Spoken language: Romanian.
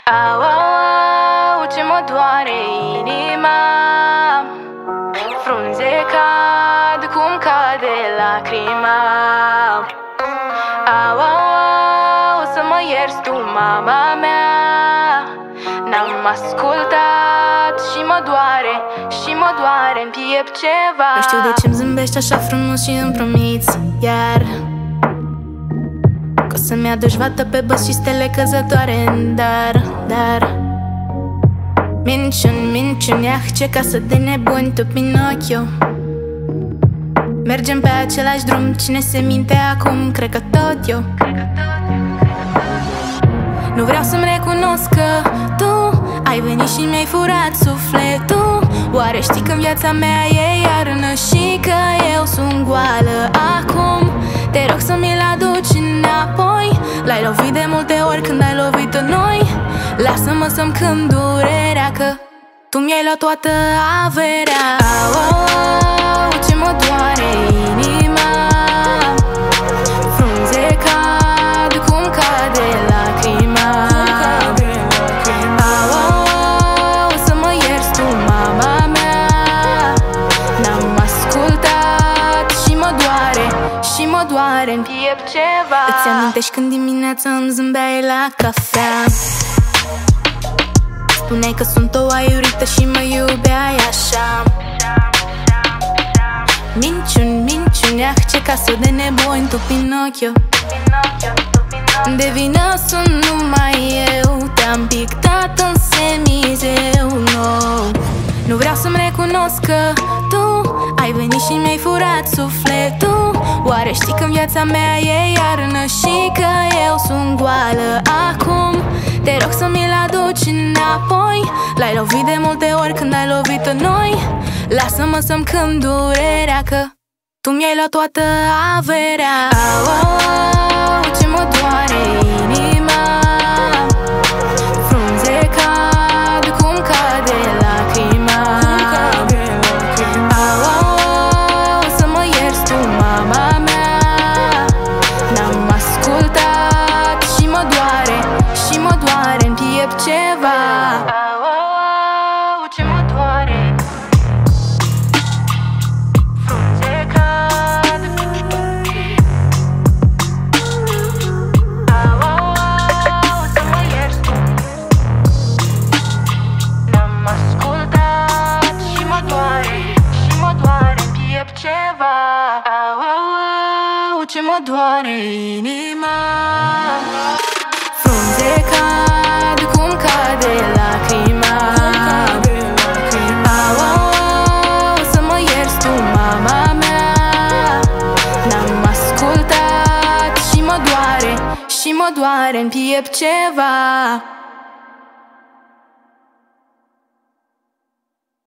Au, au, au, ce mă doare inima. Frunze cad cum cade lacrima. Au, au, au, să mă ierți tu, mama mea. N-am ascultat și mă doare în piept ceva. Nu știu de ce-mi zâmbești așa frumos și îmi promiți iar că o să-mi aduci vată pe băs și stele căzătoare în dar minciuni, ah, ce casă de nebuni, tu Pinocchio. Mergem pe același drum, cine se minte acum, cred că tot eu. Nu vreau să-mi recunosc că tu ai venit și mi-ai furat sufletul. Oare știi că în viața mea e iarnă și că eu sunt goală acum? Te rog să mi-l aduci înapoi. L-ai lovit de multe ori când ai lovit în noi. Lasă-mă să-mi cânt durerea că tu mi-ai luat toată averea. Au, au, au, ce mă doare inima. Frunze cad cum cade lacrima. Au, au, au, să mă ierți tu, mama mea. N-am ascultat și mă doare în piept ceva. Îți amintești când dimineața îmi zâmbeai la cafea? Spuneai că sunt o aiurită și mă iubeai așa. Minciuni, ah, ce casă de nebuni, tu Pinocchio. De vină sunt numai eu, te-am pictat în semizeu nou. Nu vreau să-mi recunosc că tu ai venit și mi-ai furat sufletul. Oare știi că în viața mea e iarnă și că eu sunt goală acum? Te rog să mi-l aduci înapoi. L-ai lovit de multe ori când ai lovit în noi. Lasă-mă să-mi cânt durerea că tu mi-ai luat toată averea. Au, au, au, ce mă doare inima. Frunze cad cum cade lacrima. Au, au, au, să mă ierți tu, mama mea. N-am ascultat și mă doare în piept ceva. Au, au, au, ce mă doare. Frunze cad. Au, au, au, să mă ierți tu. N-am ascultat și mă doare în piept ceva. Au, au, au, ce mă doare inima. Frunze cad cum cade lacrima. Au, au, au, să mă ierți tu, mama mea. N-am ascultat și mă doare în piept ceva.